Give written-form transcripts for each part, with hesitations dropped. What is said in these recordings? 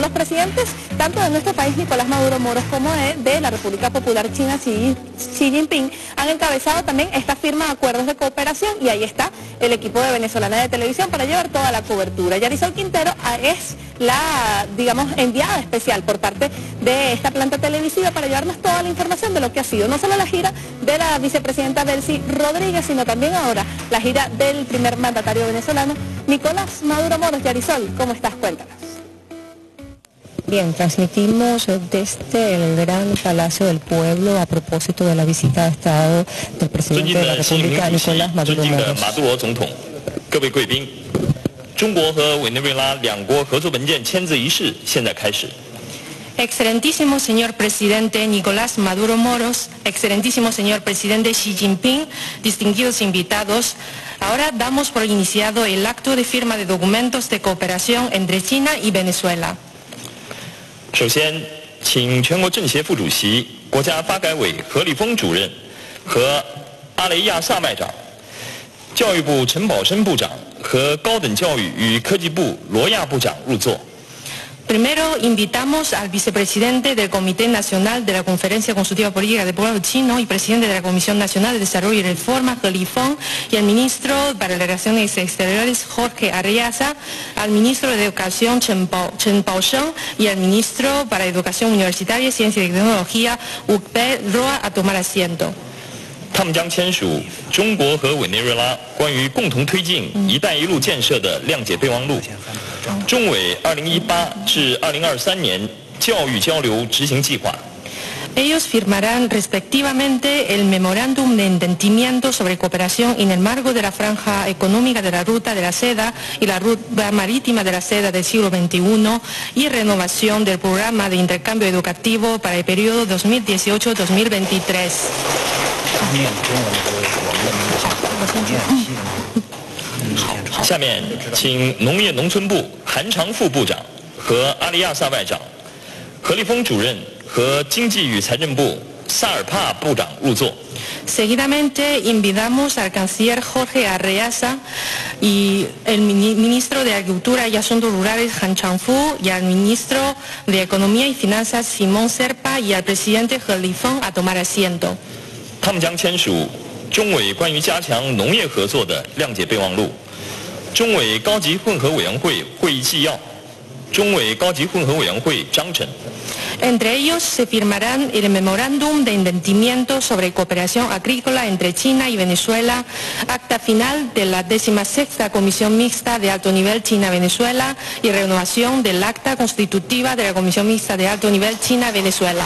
los presidentes, tanto de nuestro país, Nicolás Maduro Moros, como de la República Popular China, Xi Jinping, han encabezado también esta firma de acuerdos de cooperación, y ahí está el equipo de Venezolana de Televisión para llevar toda la cobertura. Yarisol Quintero es la, digamos, enviada especial por parte de esta planta televisiva para llevarnos toda la información de lo que ha sido, no solo la gira de la vicepresidenta Delcy Rodríguez, sino también ahora la gira del primer mandatario venezolano, Nicolás Maduro Moros. Yarisol, ¿cómo estás? Cuéntanos. Bien, transmitimos desde el Gran Palacio del Pueblo a propósito de la visita de Estado del presidente de la República, Nicolás Maduro Moros. 各位贵宾，中国和委内瑞拉两国合作文件签字仪式现在开始。 Excelentísimo señor presidente Nicolás Maduro Moros, excelentísimo señor presidente Xi Jinping, distinguidos invitados, ahora damos por iniciado el acto de firma de documentos de cooperación entre China y Venezuela. 首先，请全国政协副主席、国家发改委何立峰主任和阿雷亚萨外长、教育部陈宝生部长和高等教育与科技部罗亚部长入座。 Primero invitamos al vicepresidente del Comité Nacional de la Conferencia Consultiva Política del Pueblo Chino y presidente de la Comisión Nacional de Desarrollo y Reforma, He Lifeng, y al ministro para las Relaciones Exteriores, Jorge Arreaza, al ministro de Educación, Chen Baosheng, y al ministro para Educación Universitaria, Ciencia y Tecnología, Ukpe Roa, a tomar asiento. 他们将签署中国和委内瑞拉关于共同推进“一带一路”建设的谅解备忘录，中委2018至2023年教育交流执行计划。 Ellos firmarán respectivamente el memorándum de entendimiento sobre cooperación en el marco de la franja económica de la Ruta de la Seda y la Ruta Marítima de la Seda del siglo XXI y renovación del programa de intercambio educativo para el periodo 2018-2023. 下面，请农业农村部韩长副部长和阿里亚萨外长、何立峰主任和经济与财政部萨尔帕部长入座。 Seguidamente invitamos al canciller Jorge Arreaza y el ministro de Agricultura y Asuntos Rurales Han Changfu y al ministro de Economía y Finanzas Simón Serpa y al presidente He Lifeng a tomar asiento. 他们将签署中委关于加强农业合作的谅解备忘录、中委高级混合委员会会议纪要、中委高级混合委员会章程。 Entre ellos se firmarán el memorándum de entendimiento sobre cooperación agrícola entre China y Venezuela, acta final de la 16ª Comisión Mixta de Alto Nivel China-Venezuela y renovación del acta constitutiva de la Comisión Mixta de Alto Nivel China-Venezuela.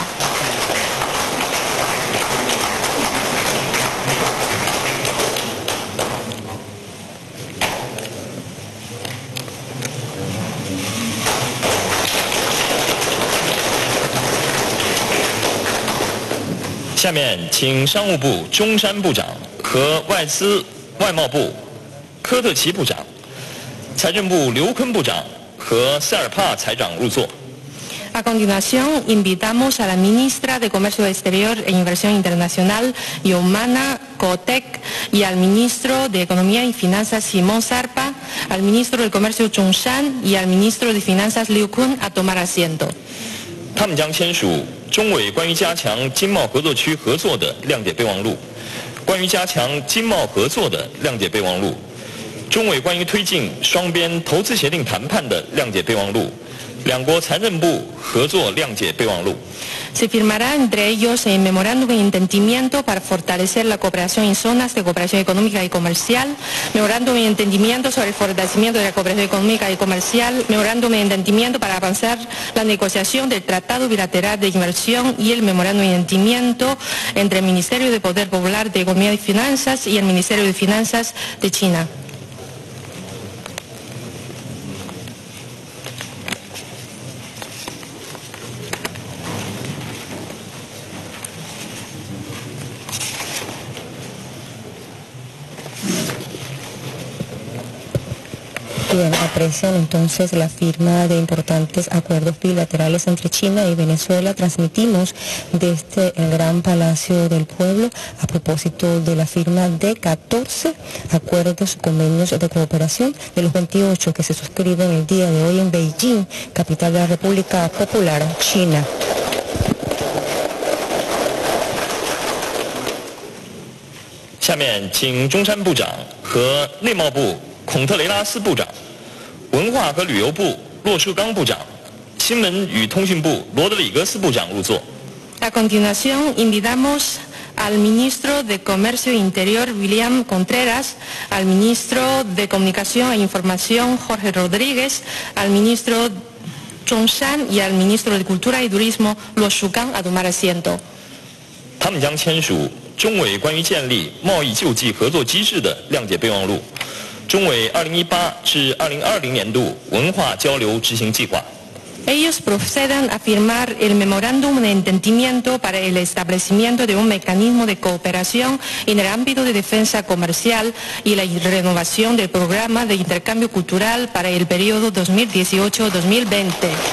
下面，请商务部中山部长和外贸部科特奇部长、财政部刘坤部长和塞尔帕财长入座。 A continuación, invitamos a la ministra de Comercio Exterior e Inversión Internacional, Yomana Kotek, y al ministro de Economía y Finanzas, Simón Serpa, al ministro de Comercio, Chung Shan, y al ministro de Finanzas, Liu Kun, a tomar asiento. 他们将签署中委关于加强经贸合作区合作的谅解备忘录、关于加强经贸合作的谅解备忘录、中委关于推进双边投资协定谈判的谅解备忘录、两国财政部合作谅解备忘录。 Se firmará entre ellos el memorándum de entendimiento para fortalecer la cooperación en zonas de cooperación económica y comercial, memorándum de entendimiento sobre el fortalecimiento de la cooperación económica y comercial, memorándum de entendimiento para avanzar la negociación del Tratado Bilateral de Inversión y el memorándum de entendimiento entre el Ministerio de Poder Popular de Economía y Finanzas y el Ministerio de Finanzas de China. Bien, aprecian entonces la firma de importantes acuerdos bilaterales entre China y Venezuela. Transmitimos desde el Gran Palacio del Pueblo a propósito de la firma de 14 acuerdos, convenios de cooperación de los 28 que se suscriben el día de hoy en Beijing, capital de la República Popular China. 下面请中山部长和内贸部孔特雷拉斯部长、文化和旅游部洛树刚部长、新闻与通讯部罗德里格斯部长入座。 A continuación, invitamos al ministro de Comercio Interior William Contreras, al ministro de Comunicación e Información Jorge Rodríguez, al ministro Zhong Shan y al ministro de Cultura y Turismo Luo Shugang a tomar asiento. 他们将签署中委关于建立贸易救济合作机制的谅解备忘录，中委2018至2020年度文化交流执行计划。 Ellos proceden a firmar el memorándum de entendimiento para el establecimiento de un mecanismo de cooperación en el ámbito de defensa comercial y la renovación del programa de intercambio cultural para el periodo 2018-2020.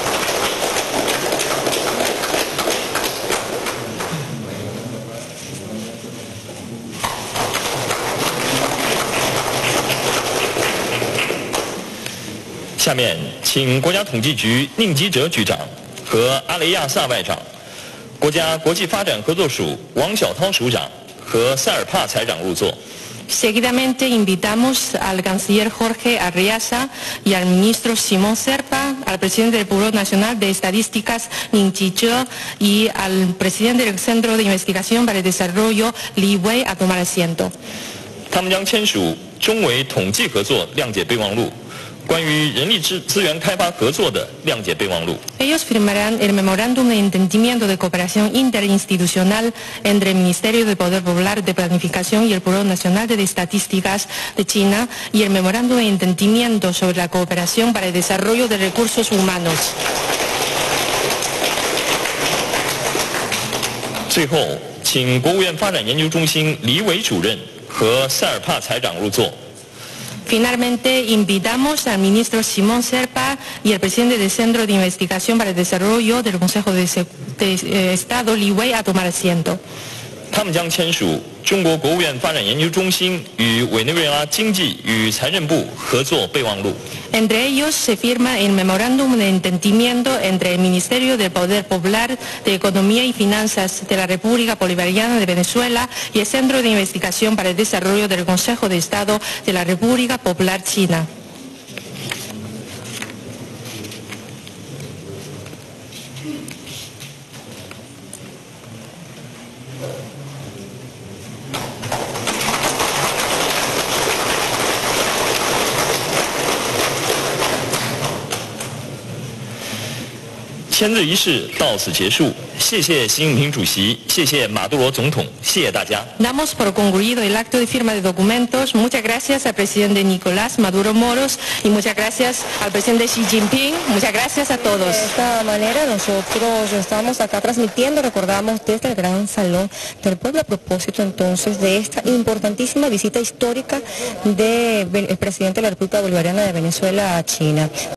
下面，请国家统计局宁吉喆局长和阿雷亚萨外长、国家国际发展合作署王晓涛署长和塞尔帕财长入座。 Seguidamente invitamos al canciller Jorge Arriaza y al ministro Simón Serpa, al presidente del Buró Nacional de Estadísticas Ning Ji-zhe y al presidente del Centro de Investigación para el Desarrollo Li Wei a tomar asiento. 他们将签署中委统计合作谅解备忘录。 关于人力资源开发合作的谅解备忘录。 Ellos firmarán el memorándum de entendimiento de cooperación interinstitucional entre el Ministerio de Poder Popular de Planificación y el Buró Nacional de Estadísticas de China y el memorándum de entendimiento sobre la cooperación para el desarrollo de recursos humanos. 最后，请国务院发展研究中心李伟主任和塞尔帕财长入座。 Finalmente, invitamos al ministro Simón Serpa y al presidente del Centro de Investigación para el Desarrollo del Consejo de Estado, Li Wei, a tomar asiento. 他们将签署中国国务院发展研究中心与委内瑞拉经济与财政部合作备忘录。 Entre ellos se firma el memorándum de entendimiento entre el Ministerio del Poder Popular de Economía y Finanzas de la República Bolivariana de Venezuela y el Centro de Investigación para el Desarrollo del Consejo de Estado de la República Popular China. 签字仪式到此结束，谢谢习近平主席，谢谢马杜罗总统，谢谢大家。 Damos por concluido el acto de firma de documentos. Muchas gracias al presidente Nicolás Maduro Moros y muchas gracias al presidente Xi Jinping. Muchas gracias a todos. De esta manera nosotros estamos acá transmitiendo, recordamos, desde el Gran Salón del Pueblo a propósito entonces de esta importantísima visita histórica del presidente de la República Bolivariana de Venezuela a China.